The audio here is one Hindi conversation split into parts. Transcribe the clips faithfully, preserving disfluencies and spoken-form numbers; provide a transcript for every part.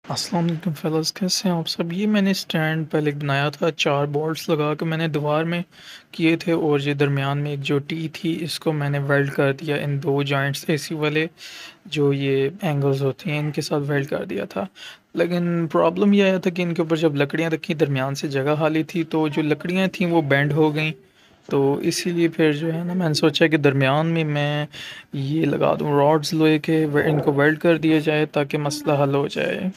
अस्सलाम वालेकुम फेलोज़, कैसे हैं आप सब। ये मैंने स्टैंड पहले बनाया था, चार बोल्ट्स लगा के मैंने दीवार में किए थे और ये दरमियान में एक जो टी थी इसको मैंने वेल्ड कर दिया इन दो जॉइंट्स एसी वाले जो ये एंगल्स होती हैं इनके साथ वेल्ड कर दिया था। लेकिन प्रॉब्लम ये आया था कि इनके ऊपर जब लकड़ियाँ रखी दरमियान से जगह खाली थी तो जो लकड़ियाँ थीं वो बेंड हो गई। तो इसीलिए फिर जो है ना मैंने सोचा कि दरमियान में मैं ये लगा दूँ रॉड्स लोहे के, इनको वेल्ड कर दिया जाए ताकि मसला हल हो जाए।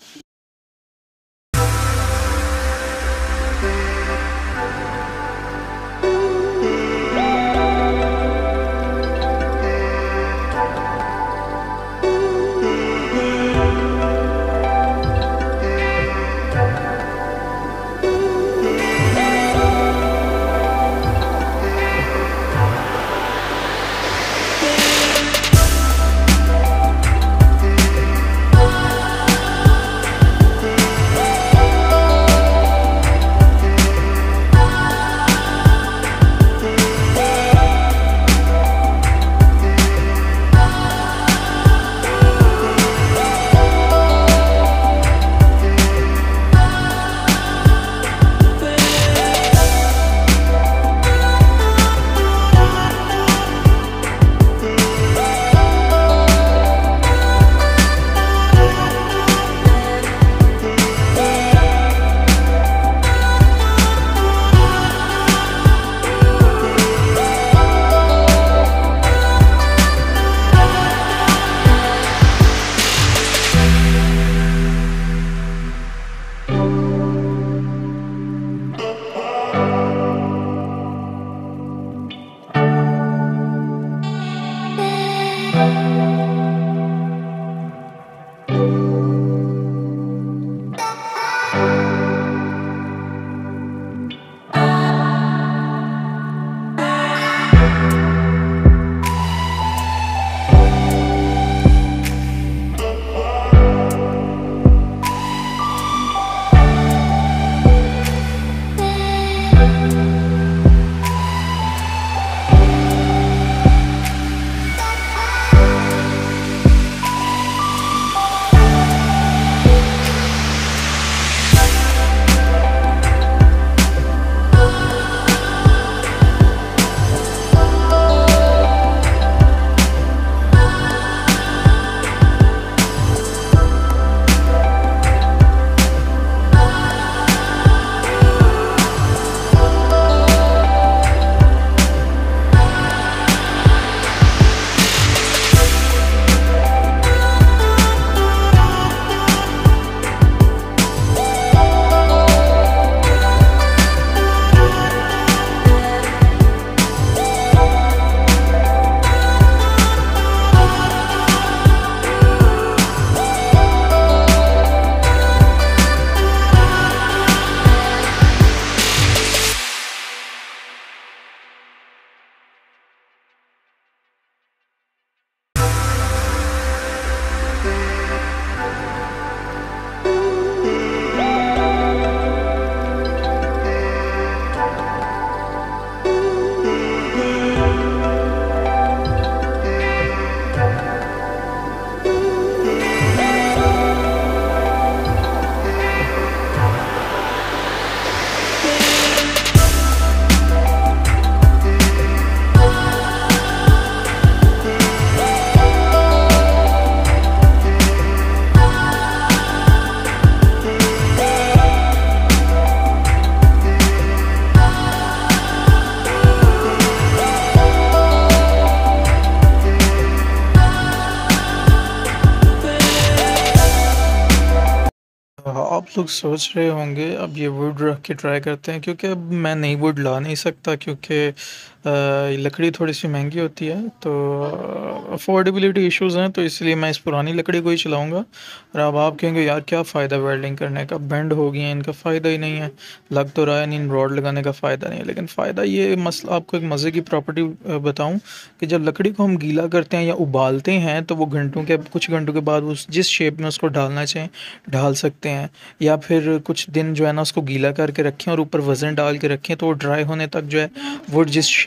हाँ, आप लोग सोच रहे होंगे अब ये वुड रख के ट्राई करते हैं, क्योंकि अब मैं नई वुड ला नहीं सकता क्योंकि अ, ये लकड़ी थोड़ी सी महंगी होती है, तो अफोर्डेबिलिटी इश्यूज़ हैं, तो इसलिए मैं इस पुरानी लकड़ी को ही चलाऊंगा। और अब आप कहेंगे यार क्या फ़ायदा वेल्डिंग करने का, बेंड हो गई है, इनका फ़ायदा ही नहीं है, लग तो रहा है नहीं, रॉड लगाने का फ़ायदा नहीं है। लेकिन फ़ायदा ये मसला आपको एक मज़े की प्रॉपर्टी बताऊं कि जब लकड़ी को हम गीला करते हैं या उबालते हैं तो वो घंटों के कुछ घंटों के बाद उस जिस शेप में उसको ढालना चाहें ढाल सकते हैं, या फिर कुछ दिन जो है ना उसको गीला करके रखें और ऊपर वज़न डाल के रखें तो वो ड्राई होने तक जो है वुड जिस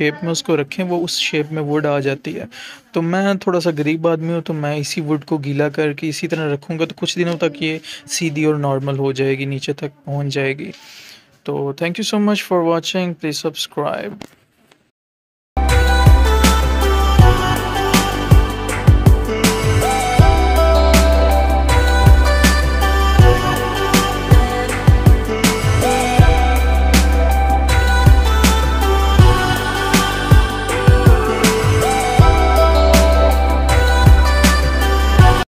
शेप में उसको रखें वो उस शेप में वुड आ जाती है। तो मैं थोड़ा-सा गरीब आदमी हूँ, तो मैं इसी वुड को गीला करके इसी तरह रखूँगा, तो कुछ दिनों तक ये सीधी और नॉर्मल हो जाएगी, नीचे तक पहुँच जाएगी। तो thank you so much for watching, please subscribe.